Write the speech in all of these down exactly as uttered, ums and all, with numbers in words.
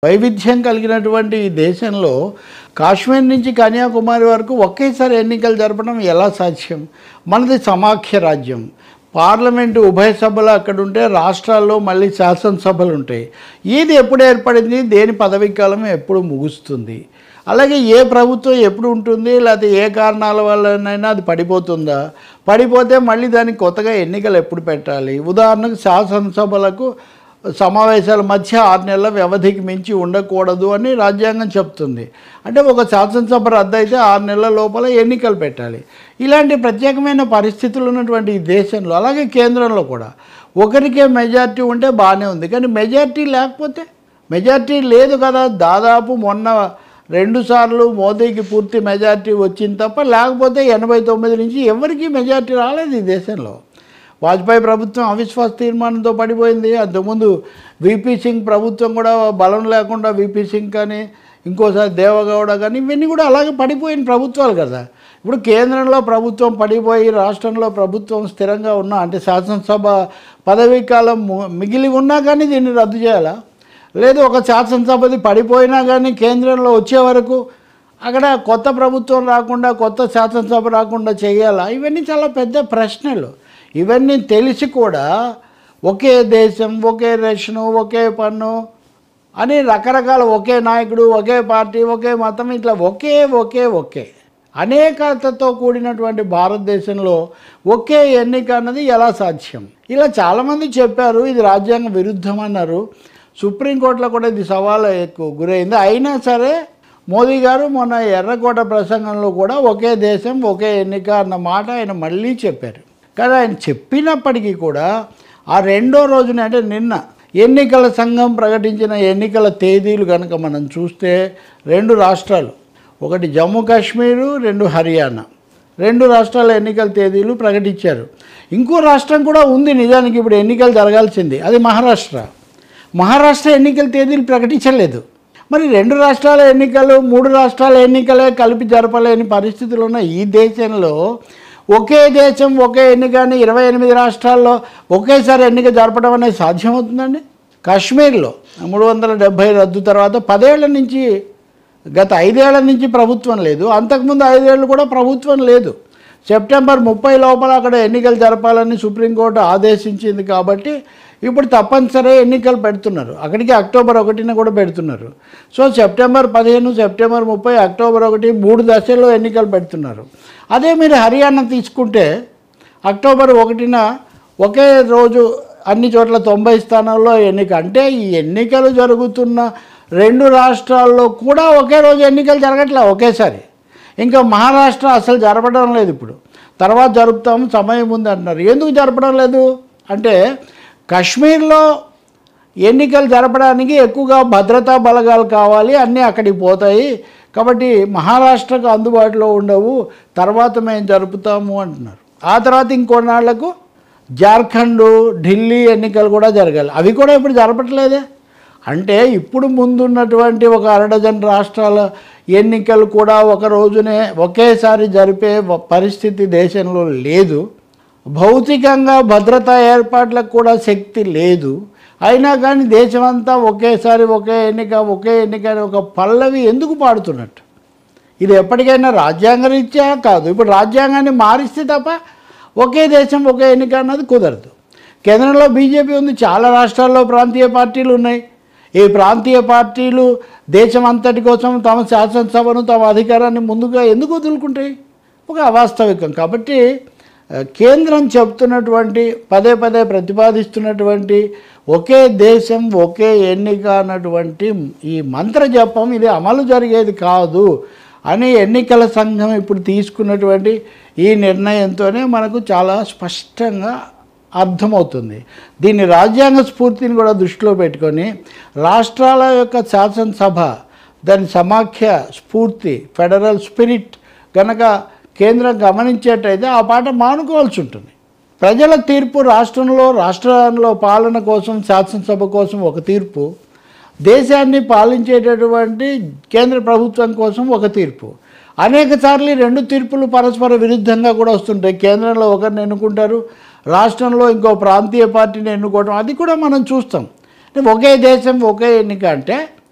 వైవిధ్యం కలిగినటువంటి ఈ దేశంలో కాశ్మీర్ నుంచి కన్యాకుమారి వరకు ఒకేసారి ఎన్నికలు జరపడం ఎలా సాధ్యం? మనది సమాఖ్య రాజ్యం. పార్లమెంటు ఉభయ సభలు అక్కడ ఉంటే రాష్ట్రాల్లో మళ్ళీ శాసనసభలు ఉంటాయి. ఇది ఎప్పుడు ఏర్పడింది? దేని పదవీకాలం ఎప్పుడు ముగుస్తుంది? అలాగే ఏ ప్రభుత్వం ఎప్పుడు ఉంటుంది, లేకపోతే ఏ కారణాల వల్లనైనా అది పడిపోతుందా? పడిపోతే మళ్ళీ దానికి కొత్తగా ఎన్నికలు ఎప్పుడు పెట్టాలి? ఉదాహరణకు శాసనసభలకు సమావేశాల మధ్య ఆరు నెలల వ్యవధికి మించి ఉండకూడదు అని రాజ్యాంగం చెప్తుంది. అంటే ఒక శాసనసభ రద్దు అయితే ఆరు నెలల లోపల ఎన్నికలు పెట్టాలి. ఇలాంటి ప్రత్యేకమైన పరిస్థితులు ఉన్నటువంటి ఈ దేశంలో, అలాగే కేంద్రంలో కూడా ఒకరికే మెజార్టీ ఉంటే బాగానే ఉంది. కానీ మెజార్టీ లేకపోతే, మెజార్టీ లేదు కదా. దాదాపు మొన్న రెండుసార్లు మోదీకి పూర్తి మెజార్టీ వచ్చింది తప్ప, లేకపోతే ఎనభై తొమ్మిది నుంచి ఎవరికీ మెజార్టీ రాలేదు ఈ దేశంలో. వాజ్పేయి ప్రభుత్వం అవిశ్వాస తీర్మానంతో పడిపోయింది. అంతకుముందు విపి సింగ్ ప్రభుత్వం కూడా బలం లేకుండా విపి సింగ్ కానీ ఇంకోసారి దేవగౌడ కానీ ఇవన్నీ కూడా అలాగే పడిపోయిన ప్రభుత్వాలు కదా. ఇప్పుడు కేంద్రంలో ప్రభుత్వం పడిపోయి రాష్ట్రంలో ప్రభుత్వం స్థిరంగా ఉన్నా, అంటే శాసనసభ పదవీ కాలం మిగిలి ఉన్నా కానీ దీన్ని రద్దు చేయాలా? లేదు ఒక శాసనసభది పడిపోయినా కానీ కేంద్రంలో వచ్చే వరకు అక్కడ కొత్త ప్రభుత్వం రాకుండా, కొత్త శాసనసభ రాకుండా చేయాలా? ఇవన్నీ చాలా పెద్ద ప్రశ్నలు. ఇవన్నీ తెలిసి కూడా ఒకే దేశం, ఒకే రేషను, ఒకే పన్ను అని రకరకాల, ఒకే నాయకుడు, ఒకే పార్టీ, ఒకే మతం, ఇట్లా ఒకే ఒకే ఒకే అనేకతతో కూడినటువంటి భారతదేశంలో ఒకే ఎన్నిక అన్నది ఎలా సాధ్యం? ఇలా చాలామంది చెప్పారు. ఇది రాజ్యాంగ విరుద్ధం అన్నారు. సుప్రీంకోర్టులో కూడా ఇది సవాలు ఎక్కువ గురైంది. అయినా సరే మోదీ గారు మొన్న ఎర్రకోట ప్రసంగంలో కూడా ఒకే దేశం, ఒకే ఎన్నిక అన్న మాట ఆయన మళ్ళీ చెప్పారు. కానీ ఆయన చెప్పినప్పటికీ కూడా ఆ రెండో రోజున, అంటే నిన్న ఎన్నికల సంఘం ప్రకటించిన ఎన్నికల తేదీలు కనుక మనం చూస్తే రెండు రాష్ట్రాలు, ఒకటి జమ్మూ కాశ్మీరు, రెండు హర్యానా, రెండు రాష్ట్రాల ఎన్నికల తేదీలు ప్రకటించారు. ఇంకో రాష్ట్రం కూడా ఉంది నిజానికి ఇప్పుడు ఎన్నికలు జరగాల్సింది, అది మహారాష్ట్ర. మహారాష్ట్ర ఎన్నికల తేదీలు ప్రకటించలేదు. మరి రెండు రాష్ట్రాల ఎన్నికలు, మూడు రాష్ట్రాల ఎన్నికలే కలిపి జరపలేని పరిస్థితులు ఉన్న ఈ దేశంలో ఒకే దేశం, ఒకే ఎన్నిక అని ఇరవై ఎనిమిది రాష్ట్రాల్లో ఒకేసారి ఎన్నిక జరపడం అనేది సాధ్యమవుతుందండి? కాశ్మీర్లో మూడు వందల డెబ్భై రద్దు తర్వాత పదేళ్ల నుంచి, గత ఐదేళ్ల నుంచి ప్రభుత్వం లేదు. అంతకుముందు ఐదేళ్ళు కూడా ప్రభుత్వం లేదు. సెప్టెంబర్ ముప్పై లోపల అక్కడ ఎన్నికలు జరపాలని సుప్రీంకోర్టు ఆదేశించింది కాబట్టి ఇప్పుడు తప్పనిసరి ఎన్నికలు పెడుతున్నారు. అక్కడికి అక్టోబర్ ఒకటిన కూడా పెడుతున్నారు. సో సెప్టెంబర్ పదిహేను, సెప్టెంబర్ ముప్పై, అక్టోబర్ ఒకటి, మూడు దశల్లో ఎన్నికలు పెడుతున్నారు. అదే మీరు హర్యానా తీసుకుంటే అక్టోబర్ ఒకటిన ఒకే రోజు అన్ని చోట్ల తొంభై స్థానాల్లో ఎన్నిక. అంటే ఈ ఎన్నికలు జరుగుతున్న రెండు రాష్ట్రాల్లో కూడా ఒకే రోజు ఎన్నికలు జరగట్లే ఒకేసారి. ఇంకా మహారాష్ట్ర అసలు జరపడం లేదు. ఇప్పుడు తర్వాత జరుపుతాం, సమయం ఉంది అంటున్నారు. ఎందుకు జరపడం లేదు అంటే కాశ్మీర్లో ఎన్నికలు జరపడానికి ఎక్కువగా భద్రతా బలగాలు కావాలి, అన్నీ అక్కడికి పోతాయి కాబట్టి మహారాష్ట్రకు అందుబాటులో ఉండవు, తర్వాత మేము జరుపుతాము అంటున్నారు. ఆ తర్వాత ఇంకొన్నాళ్లకు జార్ఖండ్, ఢిల్లీ ఎన్నికలు కూడా జరగాలి. అవి కూడా ఇప్పుడు జరపట్లేదే. అంటే ఇప్పుడు ముందున్నటువంటి ఒక అరడజన్ రాష్ట్రాల ఎన్నికలు కూడా ఒక రోజునే ఒకేసారి జరిపే పరిస్థితి దేశంలో లేదు. భౌతికంగా భద్రతా ఏర్పాట్లకు కూడా శక్తి లేదు. అయినా కానీ దేశమంతా ఒకేసారి ఒకే ఎన్నిక, ఒకే ఎన్నిక అని ఒక పల్లవి ఎందుకు పాడుతున్నట్టు? ఇది ఎప్పటికైనా రాజ్యాంగరీత్యా కాదు. ఇప్పుడు రాజ్యాంగాన్ని మారిస్తే తప్ప ఒకే దేశం, ఒకే ఎన్నిక అన్నది కుదరదు. కేంద్రంలో బీజేపీ ఉంది, చాలా రాష్ట్రాల్లో ప్రాంతీయ పార్టీలు ఉన్నాయి. ఈ ప్రాంతీయ పార్టీలు దేశం అంతటి కోసం తమ శాసనసభను, తమ అధికారాన్ని ముందుగా ఎందుకు వదులుకుంటాయి? ఒక అవాస్తవికం. కాబట్టి కేంద్రం చెప్తున్నటువంటి, పదే పదే ప్రతిపాదిస్తున్నటువంటి ఒకే దేశం, ఒకే ఎన్నిక అన్నటువంటి ఈ మంత్ర జపం ఇది అమలు జరిగేది కాదు అని ఎన్నికల సంఘం ఇప్పుడు తీసుకున్నటువంటి ఈ నిర్ణయంతోనే మనకు చాలా స్పష్టంగా అర్థమవుతుంది. దీన్ని రాజ్యాంగ స్ఫూర్తిని కూడా దృష్టిలో పెట్టుకొని రాష్ట్రాల యొక్క శాసనసభ, దాని సమాఖ్య స్ఫూర్తి, ఫెడరల్ స్పిరిట్ కనుక కేంద్రం గమనించేటైతే ఆ పాట మానుకోవాల్సి ఉంటుంది. ప్రజల తీర్పు రాష్ట్రంలో, రాష్ట్రంలో పాలన కోసం శాసనసభ కోసం ఒక తీర్పు, దేశాన్ని పాలించేటటువంటి కేంద్ర ప్రభుత్వం కోసం ఒక తీర్పు. అనేక సార్లు రెండు తీర్పులు పరస్పర విరుద్ధంగా కూడా వస్తుంటాయి. కేంద్రంలో ఒకరిని ఎన్నుకుంటారు, రాష్ట్రంలో ఇంకో ప్రాంతీయ పార్టీని ఎన్నుకోవడం, అది కూడా మనం చూస్తాం. ఒకే దేశం, ఒకే ఎన్నిక అంటే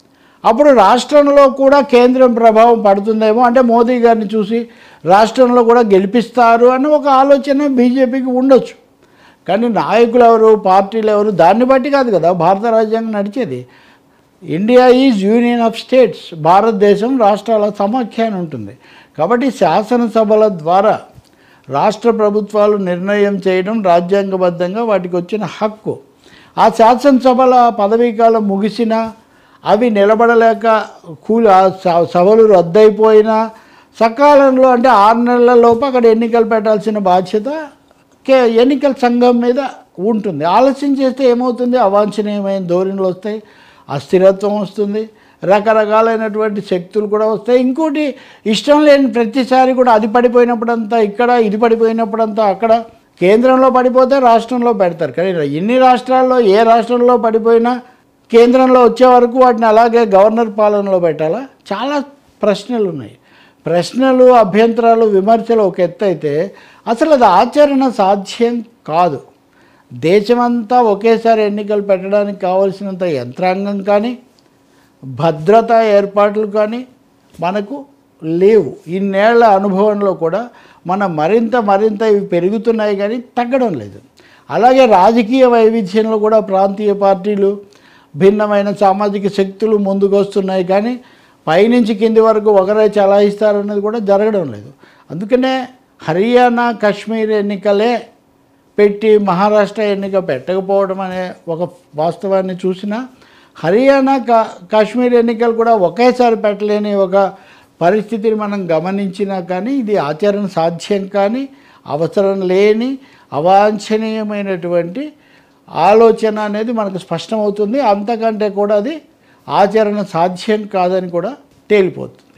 అప్పుడు రాష్ట్రంలో కూడా కేంద్రం ప్రభావం పడుతుందేమో, అంటే మోదీ గారిని చూసి రాష్ట్రంలో కూడా గెలిపిస్తారు అని ఒక ఆలోచన బీజేపీకి ఉండొచ్చు. కానీ నాయకులు ఎవరు, పార్టీలు ఎవరు, దాన్ని బట్టి కాదు కదా భారత రాజ్యాంగం నడిచేది. India is union of states, భారతదేశం రాష్ట్రాల సమాఖ్య అని ఉంటుంది. కాబట్టి శాసనసభల ద్వారా రాష్ట్ర ప్రభుత్వాలు నిర్ణయం చేయడం రాజ్యాంగబద్ధంగా వాటికి వచ్చిన హక్కు. ఆ శాసనసభల పదవీకాలం ముగిసినా అవి నిలబడలేక కూలి సభలు రద్దయిపోయినా సకాలంలో అంటే ఆరు నెలల లోపు అక్కడ ఎన్నికలు పెట్టాల్సిన బాధ్యత కే ఎన్నికల సంఘం మీద ఉంటుంది. ఆలస్యం చేస్తే ఏమవుతుంది, అవాంఛనీయమైన ధోరణులు వస్తాయి, అస్థిరత్వం వస్తుంది, రకరకాలైనటువంటి శక్తులు కూడా వస్తాయి. ఇంకోటి, ఇష్టం లేని ప్రతిసారి కూడా అది పడిపోయినప్పుడంతా ఇక్కడ, ఇది పడిపోయినప్పుడంతా అక్కడ, కేంద్రంలో పడిపోతే రాష్ట్రంలో పెడతారు. కానీ ఇన్ని రాష్ట్రాల్లో ఏ రాష్ట్రంలో పడిపోయినా కేంద్రంలో వచ్చే వరకు వాటిని అలాగే గవర్నర్ పాలనలో పెట్టాలా? చాలా ప్రశ్నలు ఉన్నాయి. ప్రశ్నలు, అభ్యంతరాలు, విమర్శలు ఒక ఎత్తు అయితే అసలు అది ఆచరణ సాధ్యం కాదు. దేశమంతా ఒకేసారి ఎన్నికలు పెట్టడానికి కావలసినంత యంత్రాంగం కానీ భద్రతా ఏర్పాట్లు కానీ మనకు లేవు. ఇన్నేళ్ల అనుభవంలో కూడా మనం మరింత మరింత ఇవి పెరుగుతున్నాయి కానీ తగ్గడం లేదు. అలాగే రాజకీయ వైవిధ్యంలో కూడా ప్రాంతీయ పార్టీలు, భిన్నమైన సామాజిక శక్తులు ముందుకు వస్తున్నాయి కానీ పైనుంచి కింది వరకు ఒకరే చలాయిస్తారన్నది కూడా జరగడం లేదు. అందుకనే హర్యానా, కాశ్మీర్ ఎన్నికలే పెట్టి మహారాష్ట్ర ఎన్నిక పెట్టకపోవడం అనే ఒక వాస్తవాన్ని చూసినా, హర్యానా కా కాశ్మీర్ ఎన్నికలు కూడా ఒకేసారి పెట్టలేని ఒక పరిస్థితిని మనం గమనించినా కానీ ఇది ఆచరణ సాధ్యం కానీ అవసరం లేని అవాంఛనీయమైనటువంటి ఆలోచన అనేది మనకు స్పష్టమవుతుంది. అంతకంటే కూడా అది ఆచరణ సాధ్యం కాదని కూడా తేలిపోతుంది.